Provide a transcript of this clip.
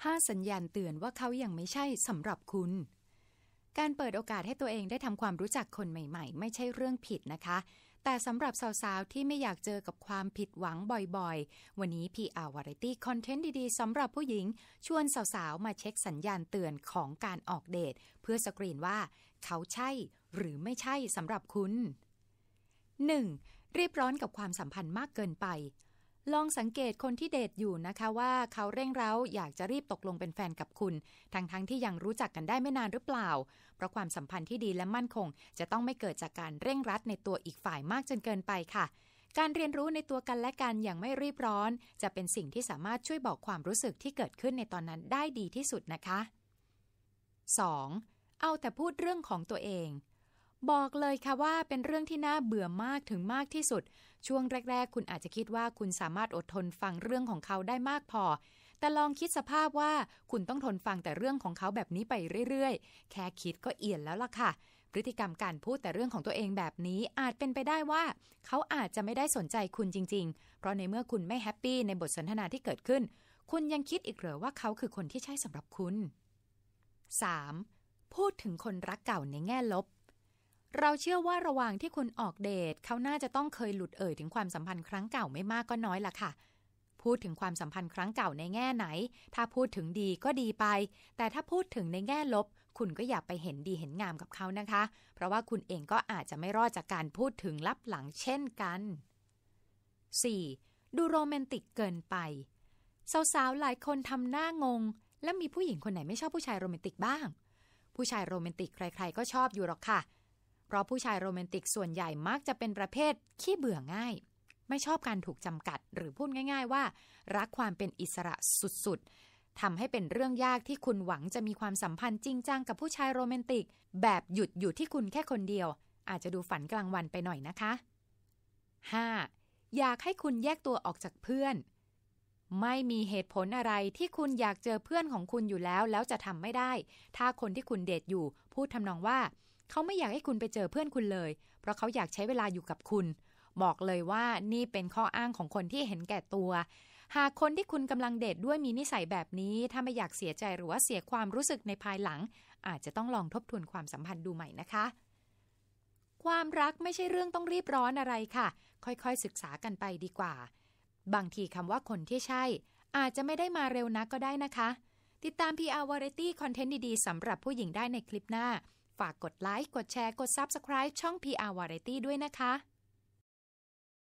5 สัญญาณเตือนว่าเขายังไม่ใช่สำหรับคุณการเปิดโอกาสให้ตัวเองได้ทำความรู้จักคนใหม่ๆไม่ใช่เรื่องผิดนะคะแต่สำหรับสาวๆที่ไม่อยากเจอกับความผิดหวังบ่อยๆวันนี้ PR Variety คอนเทนต์ดีๆสำหรับผู้หญิงชวนสาวๆมาเช็คสัญญาณเตือนของการออกเดทเพื่อสกรีนว่าเขาใช่หรือไม่ใช่สำหรับคุณ 1. รีบร้อนกับความสัมพันธ์มากเกินไปลองสังเกตคนที่เดทอยู่นะคะว่าเขาเร่งเร้าอยากจะรีบตกลงเป็นแฟนกับคุณทั้งที่ยังรู้จักกันได้ไม่นานหรือเปล่าเพราะความสัมพันธ์ที่ดีและมั่นคงจะต้องไม่เกิดจากการเร่งรัดในตัวอีกฝ่ายมากจนเกินไปค่ะการเรียนรู้ในตัวกันและกันอย่างไม่รีบร้อนจะเป็นสิ่งที่สามารถช่วยบอกความรู้สึกที่เกิดขึ้นในตอนนั้นได้ดีที่สุดนะคะ 2. เอาแต่พูดเรื่องของตัวเองบอกเลยค่ะว่าเป็นเรื่องที่น่าเบื่อมากถึงมากที่สุดช่วงแรกๆคุณอาจจะคิดว่าคุณสามารถอดทนฟังเรื่องของเขาได้มากพอแต่ลองคิดสภาพว่าคุณต้องทนฟังแต่เรื่องของเขาแบบนี้ไปเรื่อยๆแค่คิดก็เอี่ยนแล้วล่ะค่ะพฤติกรรมการพูดแต่เรื่องของตัวเองแบบนี้อาจเป็นไปได้ว่าเขาอาจจะไม่ได้สนใจคุณจริงๆเพราะในเมื่อคุณไม่แฮปปี้ในบทสนทนาที่เกิดขึ้นคุณยังคิดอีกเหรอว่าเขาคือคนที่ใช่สำหรับคุณ 3. พูดถึงคนรักเก่าในแง่ลบเราเชื่อว่าระหว่างที่คุณออกเดทเขาน่าจะต้องเคยหลุดถึงความสัมพันธ์ครั้งเก่าไม่มากก็น้อยล่ะค่ะพูดถึงความสัมพันธ์ครั้งเก่าในแง่ไหนถ้าพูดถึงดีก็ดีไปแต่ถ้าพูดถึงในแง่ลบคุณก็อย่าไปเห็นดีเห็นงามกับเขานะคะเพราะว่าคุณเองก็อาจจะไม่รอดจากการพูดถึงลับหลังเช่นกัน 4. ดูโรแมนติกเกินไปสาวๆหลายคนทำหน้างงและมีผู้หญิงคนไหนไม่ชอบผู้ชายโรแมนติกบ้างผู้ชายโรแมนติกใครๆก็ชอบอยู่หรอกค่ะเพราะผู้ชายโรแมนติกส่วนใหญ่มักจะเป็นประเภทขี้เบื่อง่ายไม่ชอบการถูกจำกัดหรือพูดง่ายๆว่ารักความเป็นอิสระสุดๆทำให้เป็นเรื่องยากที่คุณหวังจะมีความสัมพันธ์จริงจังกับผู้ชายโรแมนติกแบบหยุดอยู่ที่คุณแค่คนเดียวอาจจะดูฝันกลางวันไปหน่อยนะคะ 5. อยากให้คุณแยกตัวออกจากเพื่อนไม่มีเหตุผลอะไรที่คุณอยากเจอเพื่อนของคุณอยู่แล้วจะทำไม่ได้ถ้าคนที่คุณเดทอยู่พูดทำนองว่าเขาไม่อยากให้คุณไปเจอเพื่อนคุณเลยเพราะเขาอยากใช้เวลาอยู่กับคุณบอกเลยว่านี่เป็นข้ออ้างของคนที่เห็นแก่ตัวหากคนที่คุณกำลังเดทด้วยมีนิสัยแบบนี้ถ้าไม่อยากเสียใจหรือว่าเสียความรู้สึกในภายหลังอาจจะต้องลองทบทวนความสัมพันธ์ดูใหม่นะคะความรักไม่ใช่เรื่องต้องรีบร้อนอะไรค่ะค่อยๆศึกษากันไปดีกว่าบางทีคำว่าคนที่ใช่อาจจะไม่ได้มาเร็วนักก็ได้นะคะติดตาม PR Variety คอนเทนต์ดีๆสำหรับผู้หญิงได้ในคลิปหน้าฝากกดไลค์กดแชร์กด Subscribe ช่อง PR Variety ด้วยนะคะ